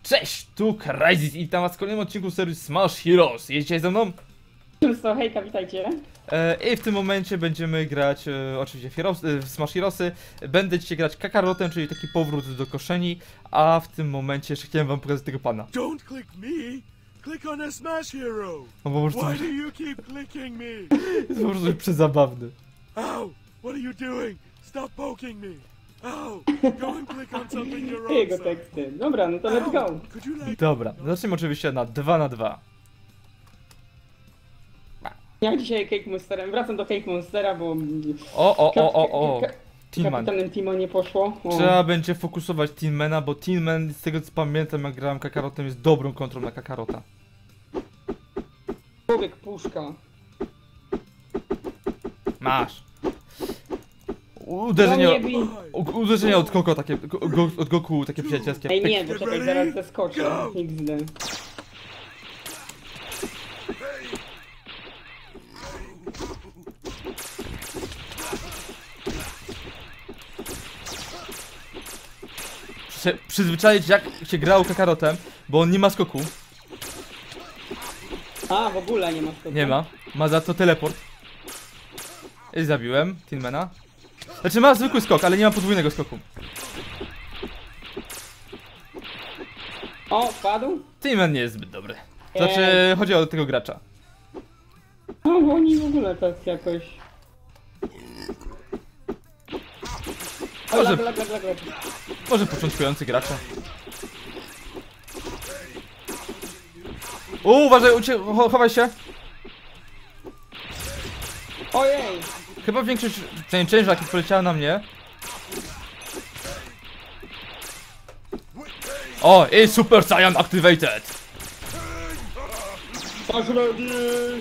Cześć, tu Crysis i witam was w kolejnym odcinku serii Smash Heroes. Jedziecie ze mną? Często, hejka, witajcie. I w tym momencie będziemy grać oczywiście w Smash Heroesy. Będę dzisiaj grać Kakarotem, czyli taki powrót do koszeni. A w tym momencie jeszcze chciałem wam pokazać tego pana. Don't click me. Click on a Smash Hero. On po prostu Why do you keep clicking me? jest po prostu przezabawny. Ow! What are you doing? Stop poking me. Ow! Go and click on something your own Jego size. teksty. Dobra, no to let's go. Ow! Could you like... Dobra, zacznijmy oczywiście na 2 na 2. Ja dzisiaj Cake Monsterem, wracam do Cake Monstera, bo... O. Teamman. Kapitanem Timo nie poszło. O. Trzeba będzie fokusować Teammana, bo Teamman, z tego co pamiętam jak grałem Kakarotem, jest dobrą kontrą na Kakarota. Człowiek puszka. Masz. Uderzenie, No nie bij. uderzenie od Koko takie, od Goku takie przyjacielskie. Ej nie, bo czekaj, zaraz zeskoczę. XD. Przyzwyczaić jak się grało Kakarotem, bo on nie ma skoku. A, w ogóle nie ma skoku. Nie ma. Ma za to teleport. I zabiłem Teammana. Znaczy ma zwykły skok, ale nie ma podwójnego skoku. O, wpadł? Teamman nie jest zbyt dobry. Znaczy, chodzi o tego gracza. No, bo oni w ogóle tak jakoś... O, Może- lag. Może początkujący gracza. Uważaj, chowaj się. Ojej! Chyba większość część jaki poleciała na mnie. O, i Super Saiyan activated. Masz robi!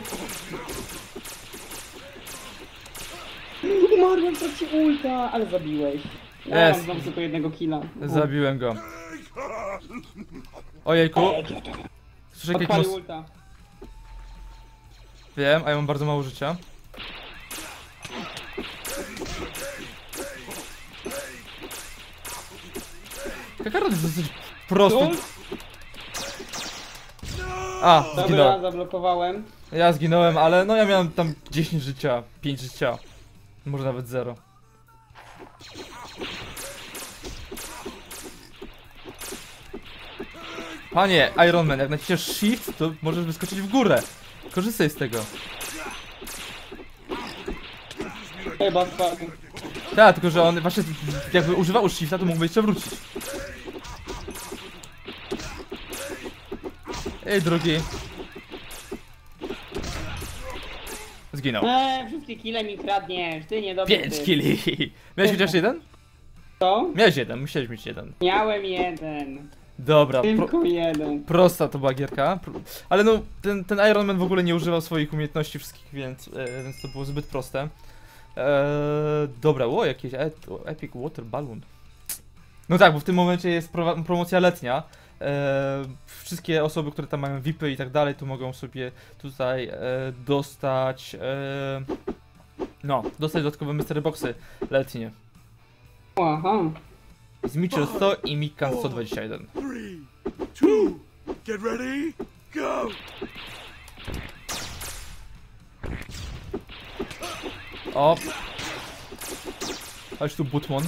Umarłem w trakcie ulta, ale zabiłeś. Ja Jest. mam tylko jednego killa. Zabiłem go. Ojejku. Słyszę jakieś Odpalił ulta. Wiem, a ja mam bardzo mało życia. Kakarot jest dosyć prosty. Ult? A, Dobra, zginąłem. zablokowałem. Ja zginąłem, ale no ja miałem tam 10 życia, 5 życia. Może nawet 0. Panie, Iron Man, jak naciśniesz shift, to możesz wyskoczyć w górę. Korzystaj z tego. Chyba spadł. Tak, tylko że on właśnie jakby używał shifta, to mógłby jeszcze wrócić. Ej, drugi. Zginął. Wszystkie kile mi kradniesz, ty niedobry. 5 ty. killi. Miałeś chociaż jeden? Co? Miałeś jeden, musiałeś mieć jeden. Miałem jeden. Dobra, Tylko jeden. prosta to była gierka. Ale no, ten Iron Man w ogóle nie używał swoich umiejętności wszystkich, więc to było zbyt proste. Dobra, jakieś Epic Water Balloon. No tak, bo w tym momencie jest promocja letnia. Wszystkie osoby, które tam mają VIPy i tak dalej, to mogą sobie tutaj dostać dostać dodatkowe mystery boxy letnie. Aha. Z Mitchell 100 i Mikan 121. 3, 2, get ready, go! O! Chodź tu, Butmon.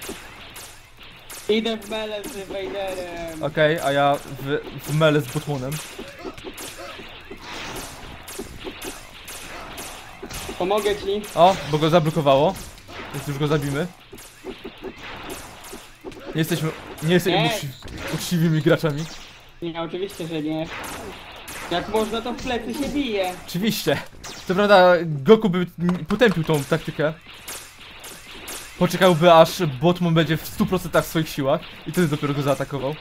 Idę w mele z Vaderem. Okej, a ja w mele z Butmonem. Pomogę ci. O, bo go zablokowało. Więc już go zabimy. Nie jesteśmy uczciwymi graczami. Nie, oczywiście, że nie. Jak można, to w plecy się bije. Oczywiście. Co prawda Goku by potępił tą taktykę. Poczekałby aż Botmon będzie w 100% w swoich siłach i wtedy dopiero go zaatakował.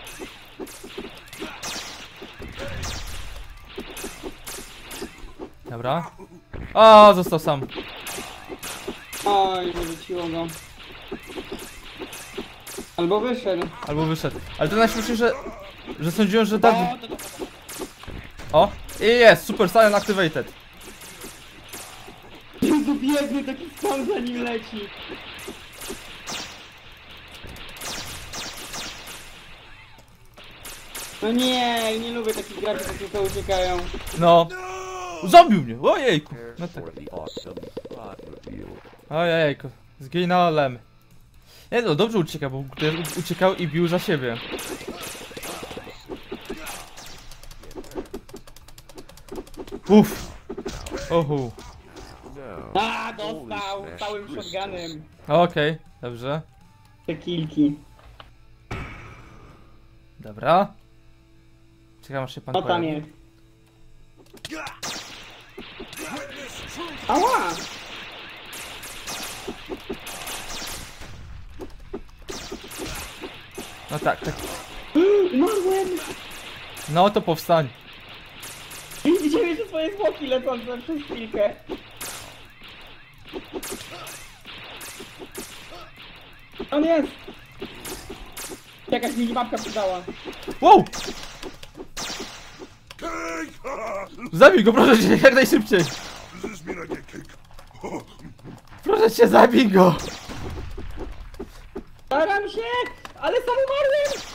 Dobra. O, został sam. Oj, wyrzuciło go. Albo wyszedł. Albo wyszedł. Ale to najśmieszniejsze, że sądziłem, że tak... O, to. O! I jest! Super Saiyan activated. Jezu, biegnie, taki stąd za nim leci. No nie, nie lubię takich graczy, którzy tylko uciekają. No. Zabił mnie, ojejku. No tak. For the awesome spot reveal. Ojejku, zginąłem. Nie no, dobrze ucieka, bo też uciekał i bił za siebie. Uff. Ohu. No. A, dostał całym shotgunem. Okej, dobrze. Te kilki. Dobra. Czekam aż się pan No tam pojawi. jest. Ała! No tak, tak. Umarłem! No to powstań. Widziałem jeszcze swoje zwłoki lecące przez chwilkę. On jest! Jakaś minimapka przydała. Wow! Cake! Zabij go, proszę cię, jak najszybciej. Does this mean I get cake? Proszę cię, zabij go. Staram się, ale sam umarłem!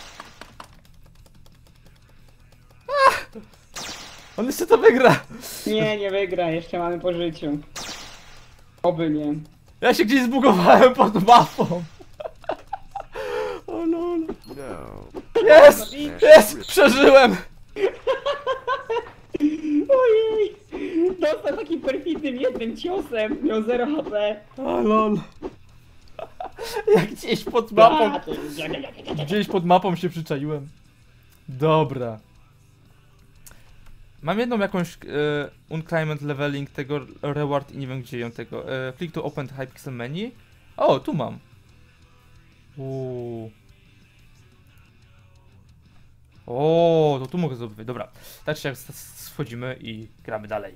On jeszcze to wygra. Nie, nie wygra, jeszcze mamy po życiu. Oby nie. Ja się gdzieś zbugowałem pod mapą. O lol. No. Jest! Jest! Przeżyłem! Ojej! Dostał taki perfidnym jednym ciosem, miał 0 HP. O lol. Jak gdzieś pod mapą. A, to jest- Gdzieś pod mapą się przyczaiłem. Dobra. Mam jedną jakąś unclimate leveling tego reward i nie wiem gdzie ją tego. Click to open Hypixel menu. O, tu mam. O, to tu mogę zdobyć. Dobra. Tak czy jak schodzimy i gramy dalej.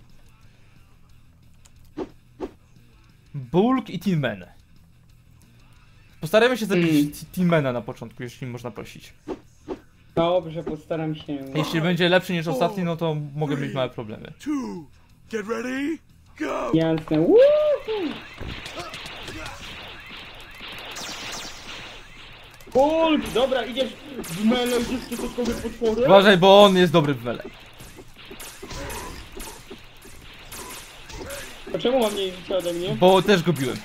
Bulk i Tin Man. Postarajmy się zabić Tin Mana na początku, jeśli można prosić. Dobrze, postaram się. Jeśli będzie lepszy niż ostatni, no to mogę mieć małe problemy. 2. Get ready. Go. Jasne. Woohoo! Hulk! Dobra, idziesz w mele, idziesz w stosunkowy potwory? Uważaj, bo on jest dobry w mele. To czemu mam mniej życia ode mnie? Bo też go biłem.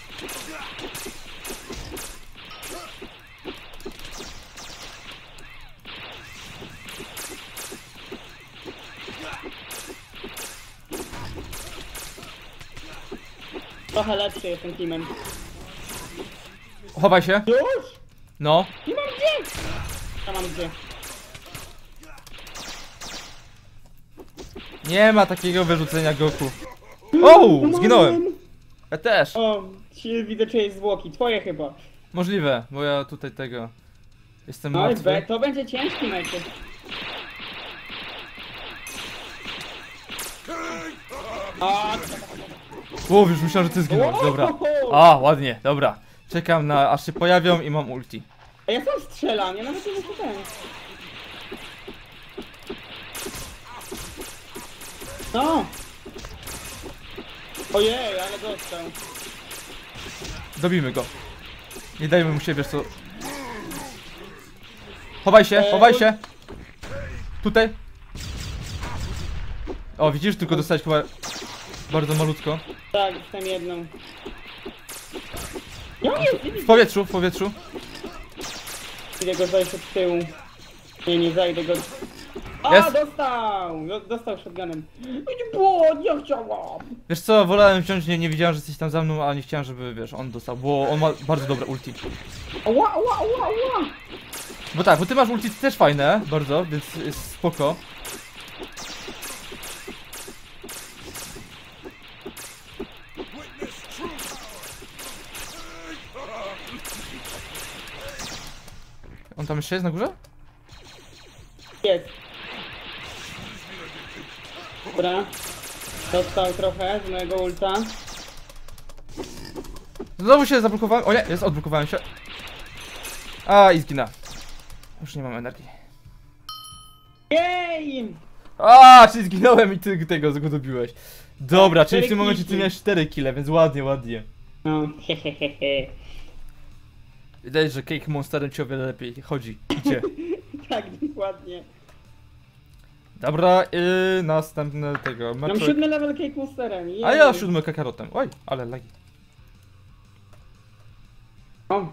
Trochę lepszy jestem teamem. Chowaj się. Już? No. Nie mam gdzie! Ja mam gdzie. Nie ma takiego wyrzucenia Goku. O, zginąłem. Ja też. O, widzę czyjeś zwłoki. Twoje chyba. Możliwe, bo ja tutaj tego... Jestem No i martwy. to będzie ciężki mecz. A, O, już myślałem, że ty zginąłeś. Dobra. A, ładnie, dobra. Czekam na aż się pojawią i mam ulti. a ja sam strzelam, ja nawet nie wiem. No! Ojej, ale dostał. Dobijmy go. Nie dajmy mu się, wiesz co... Chowaj się, chowaj się! Tutaj! O, widzisz? Tylko dostałeś chyba... Bardzo malutko. Tak, jestem jedną. Ja nie W powietrzu, w powietrzu. idę go zajść od tyłu. Nie zajdę go. A, Jest. dostał! Dostał shotgunem. Nie było, nie chciałam! Wiesz co, wolałem wziąć, nie widziałem, że jesteś tam za mną, a nie chciałem, żeby, wiesz, on dostał, bo on ma bardzo dobre ulti. Ła, ła, ła, ła! Bo tak, bo ty masz ulti też fajne, bardzo, więc jest spoko. Witness truth. On tam jeszcze jest na górze? Jest. Dobra. Dostał trochę z mojego ulta. Znowu się zablokowałem, o nie, jest, odblokowałem się. A, i zginę. Już nie mam energii. Jej! A, czyli zginąłem i ty tego go dobiłeś. Dobra, Tak, czyli w 4 tym momencie ty killki. miałeś 4 kile, więc ładnie, ładnie. No, hehehehe. Widać, że Cake Monsterem ci o wiele lepiej chodzi. Idzie. Tak, dokładnie. Dobra, następny tego Mam meczek. 7 level Cake Monsterem. A ja 7 kakarotem. Oj, ale lagi. O,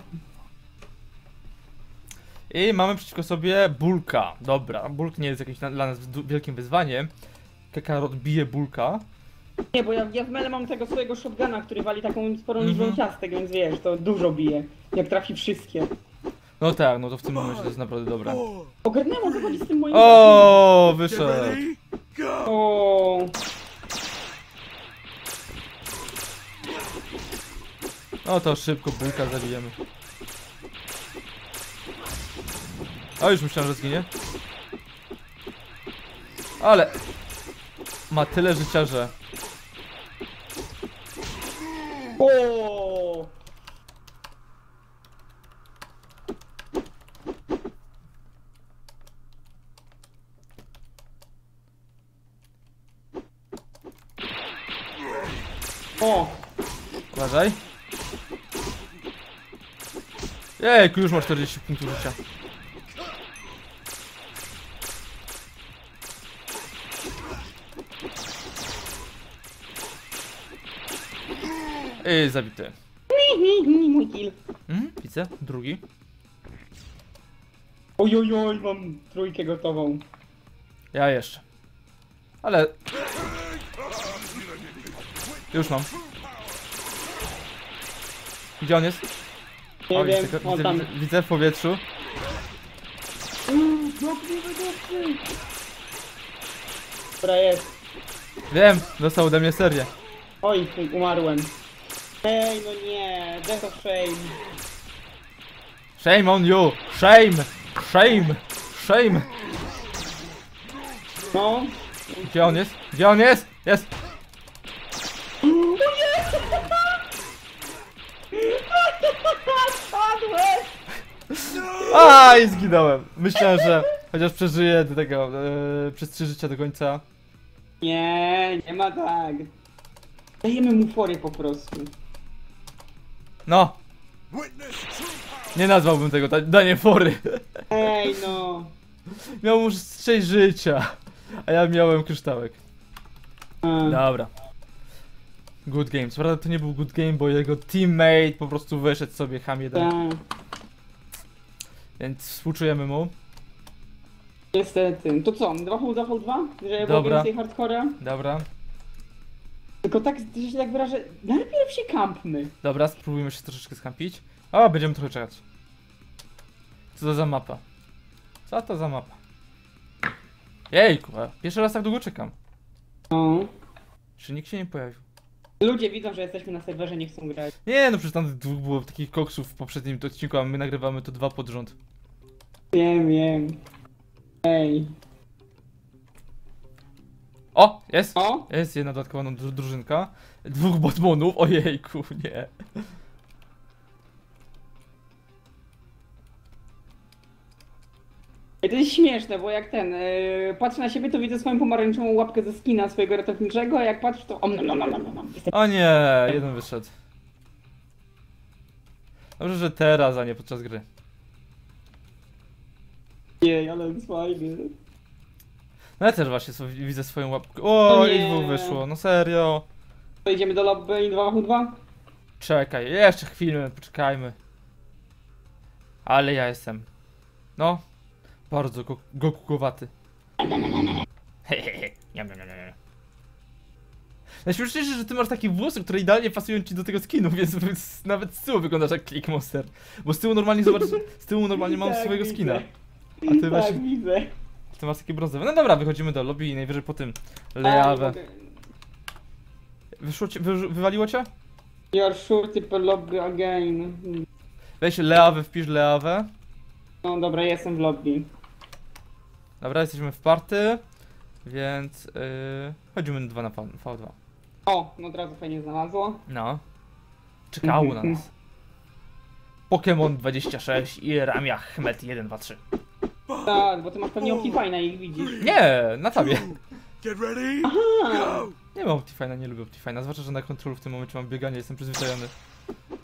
I mamy przeciwko sobie Bulka. Dobra, Bulk nie jest jakimś dla nas wielkim wyzwaniem. Kakarot bije Bulka. nie, bo ja w mele mam tego swojego shotguna, który wali taką sporą liczbą ciastek, więc wiesz, to dużo bije. Jak trafi wszystkie. No tak, no to w tym momencie to jest naprawdę dobre. Ogarnęłam, o co chodzi z tym moim O, Get wyszedł. ready, go! O, No to szybko Bulka zabijemy. O, już myślałem, że zginie. Ale ma tyle życia, że... o. O, Uważaj. Jejku, już ma 40 punktów życia. I zabity. mój kill. Widzę, drugi. Ojojoj, mam trójkę gotową. Ja jeszcze. Ale... Już mam. Gdzie on jest? Nie O, wiem, widzę, o tam. widzę w powietrzu. Dobra, jest. Wiem, dostał ode mnie serię. Oj, umarłem. Ej, no nie, death of shame. Shame on you! Shame! Shame! Shame! No. Gdzie on jest? Gdzie on jest? Jest! Spadłem! Aj, zginąłem! Myślałem, że chociaż przeżyję do tego, przez 3 życia do końca. Nie, nie ma tak. Dajemy mu fory po prostu. No! Witness true power! Nie nazwałbym tego danie fory. Ej, no. Miał już 6 życia, a ja miałem kryształek. Dobra. Good game. Co prawda to nie był good game, bo jego teammate po prostu wyszedł sobie ham jeden. Tak, Więc współczujemy mu. niestety. To co, 2 Żeby było Dobra. więcej hardcora? Dobra. Tylko tak, że się tak wyrażę, najpierw się kampmy. Dobra, spróbujmy się troszeczkę skampić. O, będziemy trochę czekać. Co to za mapa? Co to za mapa? Jejku, pierwszy raz tak długo czekam. No. Czy nikt się nie pojawił? Ludzie widzą, że jesteśmy na serwerze, nie chcą grać. Nie, no przecież tam dwóch było takich koksów w poprzednim odcinku, a my nagrywamy to 2 pod rząd. Wiem. Ej. O, jest! O? Jest jedna dodatkowa drużynka. 2 botmonów, ojejku, nie. Ej, to jest śmieszne, bo jak patrzę na siebie, to widzę swoją pomarańczową łapkę ze skina swojego ratowniczego, a jak patrzę, to Jestem... O nie, jeden wyszedł. Dobrze, że teraz, a nie podczas gry. Jej, ale jest fajny. No ja też właśnie widzę swoją łapkę. O, nie. i 2 wyszło, no serio. To idziemy do lobby i 2v2? Czekaj, jeszcze chwilę, poczekajmy. Ale ja jestem. No, bardzo gokukowaty. Hehehe. Najśmieszniejsze, że ty masz takie włosy, które idealnie pasują ci do tego skinu, więc nawet z tyłu wyglądasz jak Click Monster. Bo z tyłu normalnie, zobacz, z tyłu normalnie mam Tak, swojego widzę. skina. A ty Tak, właśnie, widzę. ty masz takie brązowe. No dobra, wychodzimy do lobby i najwyżej po tym A, lejawę. nie mogę. Wyszło cię, wywaliło cię? You're sure to lobby again. Weź leawę, wpisz leawę. No dobra, jestem w lobby. Dobra, jesteśmy w party, więc chodzimy 2 na V2. O, no od razu fajnie znalazło. No. Czekało na nas. Pokémon 26 i Rami Ahmed 1, 2, 3. Tak, bo ty masz pewnie Optifine, ich widzisz. Nie, na tabie. Get ready, Aha! go! Nie mam Optifine'a, nie lubię Optifine'a, zwłaszcza, że na kontrolu w tym momencie mam bieganie, jestem przyzwyczajony.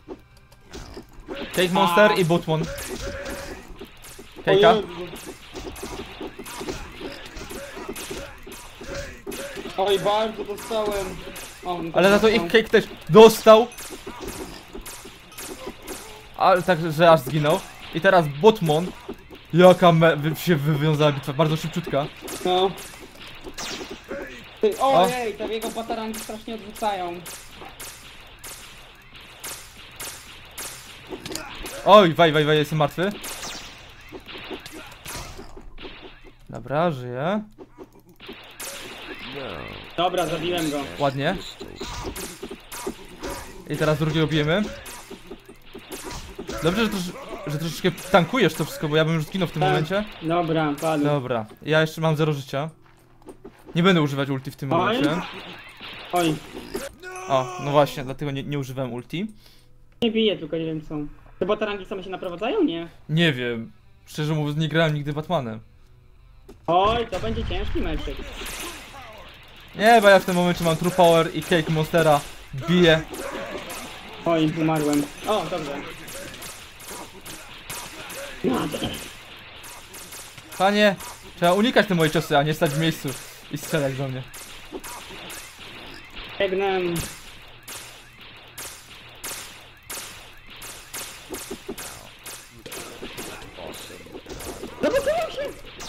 Cake Monster i Botmon. O Cake'a. Jezu. Oj, bardzo dostałem. O, no to Ale za to dostał. ich Cake też dostał. Ale tak, że aż zginął. I teraz Botmon. Jaka się wywiązała bitwa, bardzo szybciutka. No. Ty, ojej, te jego batarangi strasznie odrzucają. Oj, waj, jestem martwy. Dobra, żyję. No. Dobra, zabiłem go. Ładnie. I teraz drugiego bijemy. Dobrze, że troszeczkę tankujesz to wszystko, bo ja bym już zginął w tym Tak. momencie. Dobra, padł. Dobra, ja jeszcze mam 0 życia. Nie będę używać ulti w tym Oj. momencie. Oj, O, no właśnie, dlatego nie używałem ulti. nie bije, tylko nie wiem co. Te batarangi same się naprowadzają? Nie. Nie wiem. Szczerze mówiąc, nie grałem nigdy Batmanem. Oj, to będzie ciężki meczek. Nie, bo ja w tym momencie mam True Power i Cake Monstera. Biję. Oj, umarłem. O, dobrze. No, Panie, trzeba unikać te moje ciosy, a nie stać w miejscu i strzelać do mnie. biegnę. Zobaczyłem się!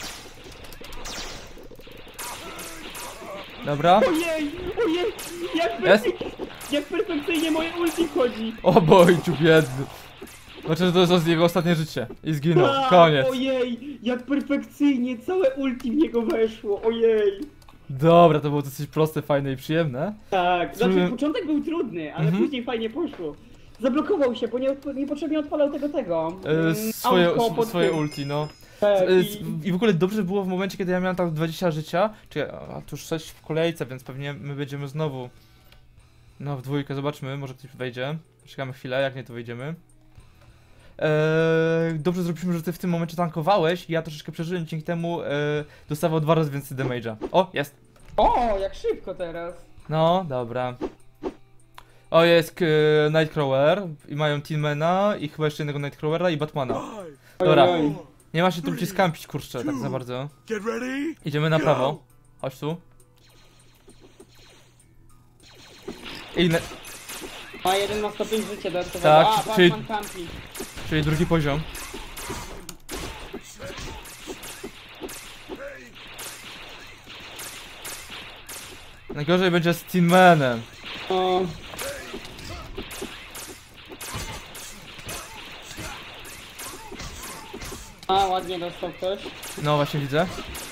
Dobra. Ojej, ojej! Jak perfekcyjnie moje ulti wchodzi! O bojciu, biedny. Znaczy, że to jest jego ostatnie życie. I zginął. Koniec. Ojej, jak perfekcyjnie całe ulti w niego weszło, ojej! Dobra, to było dosyć proste, fajne i przyjemne. Tak, Czułem- znaczy początek był trudny, ale później fajnie poszło. Zablokował się, bo niepotrzebnie odpalał tego. Swoje ulti, no. Tak, I w ogóle dobrze było w momencie, kiedy ja miałem tam 20 życia. Czy a tu już coś w kolejce, więc pewnie my będziemy znowu. No, w dwójkę, zobaczmy, może ktoś wejdzie. Czekamy chwilę, jak nie to wejdziemy. Dobrze zrobiliśmy, że ty w tym momencie tankowałeś i ja troszeczkę przeżyłem, dzięki temu dostawał 2 razy więcej damage'a. O, jest! O, jak szybko teraz. No, dobra. O, jest Nightcrawler i mają Teamana i chyba jeszcze jednego Nightcrawlera i Batmana. 5, Dobra. Ojej. Nie ma się tu gdzie skampić, kurczę, tak za bardzo. get ready. Idziemy na prawo. Chodź tu. A jeden ma 105 życia do Tak, A, czyli- Batman campi. Czyli drugi poziom. Najgorzej będzie z Teammanem. O. A, ładnie dostał ktoś. No właśnie widzę.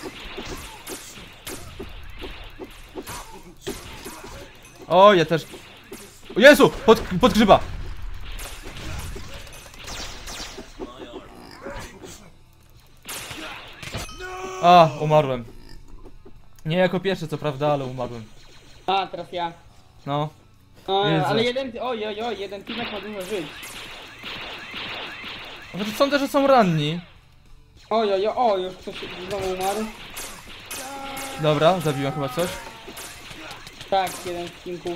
O, ja też. O Jezu! Pod grzyba! A, umarłem. Nie jako pierwszy, co prawda, ale umarłem. A, teraz ja. No. O, Jezu. ale jeden teamek ma dużo żyć. Znaczy sądzę, że są ranni. O, już ktoś znowu umarł. Dobra, zabiłem chyba coś. Tak, jeden z teamków.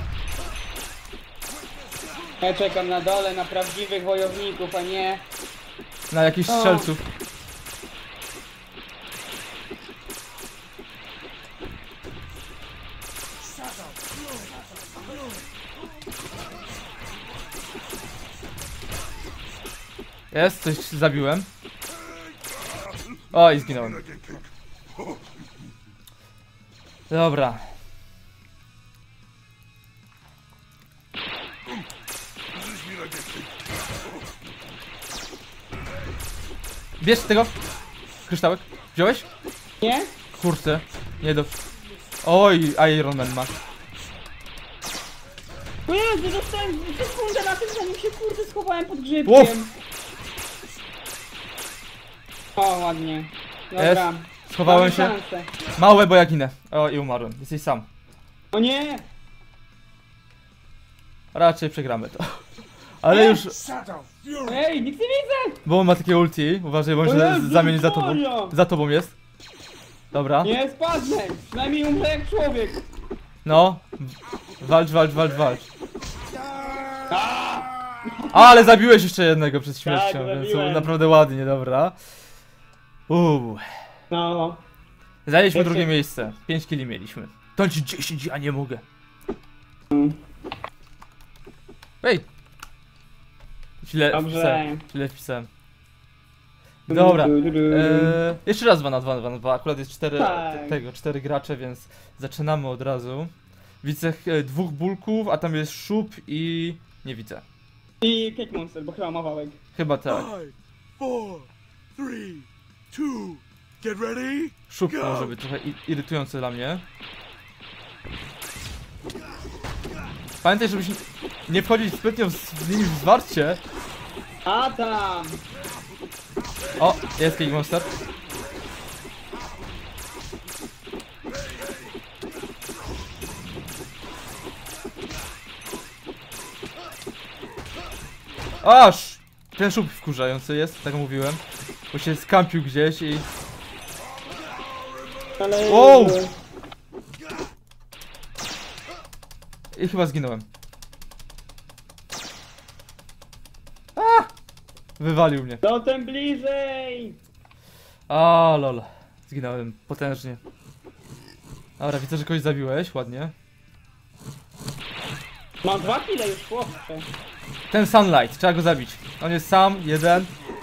Ja czekam na dole na prawdziwych wojowników, a nie... Na jakichś O. strzelców. Jest, coś zabiłem. O, i zginąłem. Dobra. Bierz tego kryształek. Wziąłeś? Nie? Kurczę. Nie do... Oj, Iron Man ma. O Jezu, dostałem sekundę na tym, zanim się kurde schowałem pod grzybkiem. Uf. O, ładnie. Dobra. Jest. Schowałem Mamy się. szansę. Małe, bo ja ginę. O, i umarłem. Jesteś sam. O nie! Raczej przegramy to. Ale już... Ej, nic nie widzę! Bo on ma takie ulti. Uważaj, bo on O się Jezu, zamieni za tobą. Maria! Za tobą jest. Dobra. Nie spadnę! Przynajmniej umrę jak człowiek! No. Walcz. Ale zabiłeś jeszcze jednego przed śmiercią, Tak, więc zabiłem. naprawdę ładnie, dobra. No. Zajęliśmy Jeszcze- drugie miejsce. 5 killi mieliśmy. Dam ci 10, ja nie mogę. Ej! Źle Dobrze. wpisałem. Źle wpisałem. Dobra. Jeszcze raz 2 na 2 na 2 na 2. Akurat jest 4 Tak. tego, 4 gracze, więc zaczynamy od razu. Widzę 2 bulków, a tam jest szup i nie widzę. I Cake Monster, bo chyba ma wałek. Chyba tak. 5, 4, 3, 2, get ready. Szup może być trochę irytujący dla mnie. Pamiętaj, żebyś nie wchodzić zbytnio z nimi w zwarcie. A tam! O, jest Cake Monster. Aż! Ten szup wkurzający jest, tak mówiłem. Bo się skampił gdzieś i... Ale... Wow! I chyba zginąłem. A! Wywalił mnie. Totem bliżej! A lol. Zginąłem potężnie. Dobra, widzę, że kogoś zabiłeś, ładnie. Mam 2 kile już, chłopcze. Ten Sunlight, trzeba go zabić. On jest sam, jeden.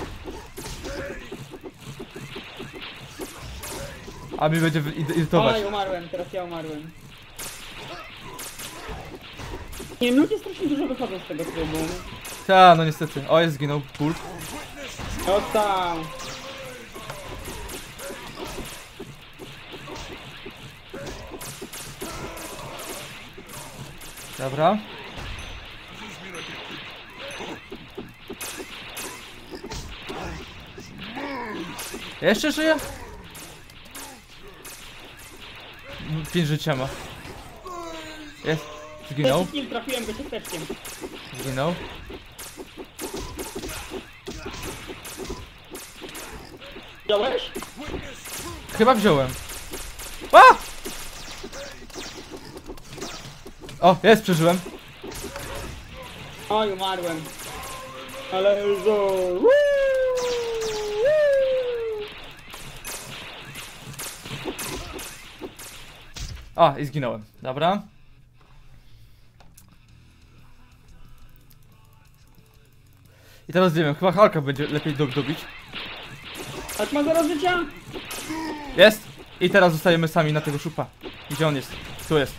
A mi będzie irytować. Oj, umarłem, teraz ja umarłem. Nie, ludzie strasznie dużo wychodzą z tego trybu. Ta, no niestety. O, jest zginął. Pól. O tam! Dobra. Jeszcze żyje? 5 życia ma. Jest. Zginął. Trzeci kill, trafiłem go ciasteczkiem. Zginął. Wziąłeś? Chyba wziąłem. A! O, jest, przeżyłem. Oj, umarłem. Ale zo. A, i zginąłem. Dobra. I teraz nie wiem, chyba Hulka będzie lepiej dobić. Tak ma 0 życia? Jest! I teraz zostajemy sami na tego szupa. Gdzie on jest? Tu jest.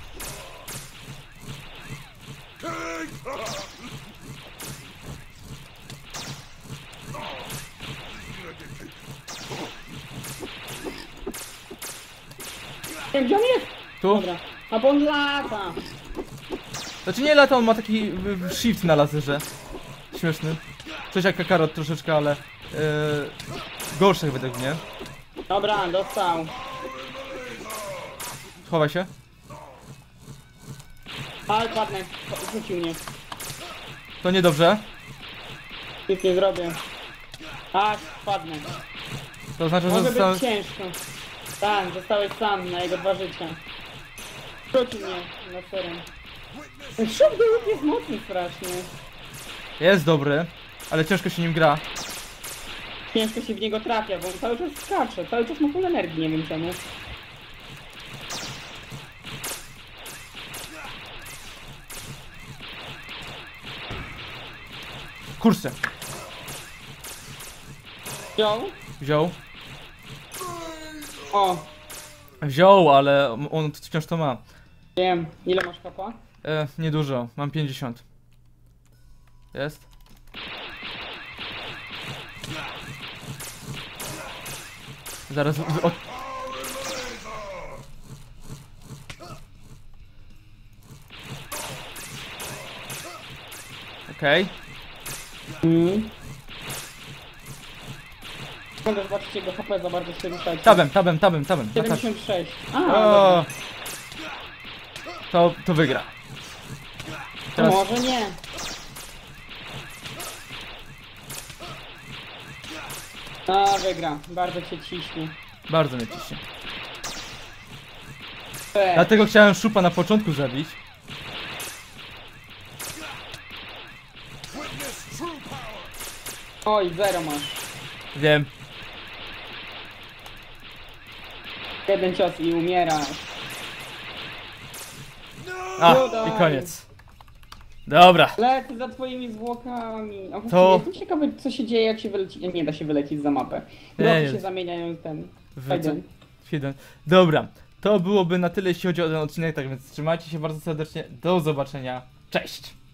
Nie, gdzie on jest? Tu? Dobra. A bo on lata. Znaczy nie lata, on ma taki shift na laserze. Śmieszny. Coś jak Kakarot troszeczkę, ale gorszy według mnie. Dobra, dostał. Chowaj się. Ale padnę. Rzucił mnie. To niedobrze. Nic nie zrobię. Tak, padnę. To znaczy, że Może zostałem... być ciężko. Tak, zostałeś sam na jego 2 życia. Rzucił mnie na serem. Ten szybki łuk jest mocny strasznie. Jest dobry, ale ciężko się nim gra. Ciężko się w niego trafia, bo on cały czas skacze. Cały czas ma full energii, nie wiem czemu. Kurczę. Wziął? Wziął. O, Wziął, ale on wciąż to ma. wiem. Ile masz kapa? Niedużo, mam 50. Jest. Zaraz... Okej. Mogę zobaczyć jego HP, za bardzo się ruszać. Tabem. Na tab. 76. A, O! To wygra. Teraz może nie. A, wygra. Bardzo cię ciśnie. bardzo mnie ciśnie. Cześć. Dlatego chciałem szupa na początku zabić. Oj, 0 masz. Wiem. Jeden cios i umierasz. A, Dodaj. i koniec. Dobra. Lecę za twoimi zwłokami. A To- to... Jestem ciekawy, co się dzieje, jak się wyleci. Nie da się wylecieć za mapę. Bloki Nie. się zamieniają w ten. Wy- Jeden. Dobra, to byłoby na tyle, jeśli chodzi o ten odcinek, tak więc trzymajcie się bardzo serdecznie. Do zobaczenia. Cześć!